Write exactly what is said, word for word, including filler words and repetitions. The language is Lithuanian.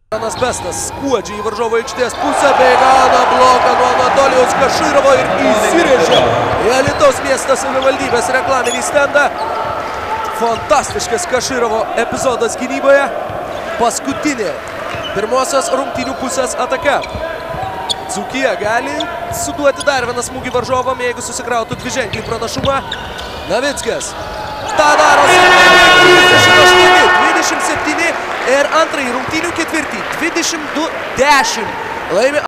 Jonas Bestas skuodžia į varžovo aikštės pusę, bei gauna bloką nuo Anatolijaus Kašyrovo ir įsirėžia į Alytaus miesto savivaldybės reklaminį stendą. Fantastiškas Kašyrovo epizodas gynyboje. Paskutinė pirmosios rungtynių pusės ataka. Dzūkija gali suduoti dar vieną smūgį varžovam, jeigu susikrautų dviženklį pranašumą. Navickas. Ta daro dvidešimt aštuoni dvidešimt septyni ir antrąjį rungtynių ketvirtį dvidešimt du dešimt laimi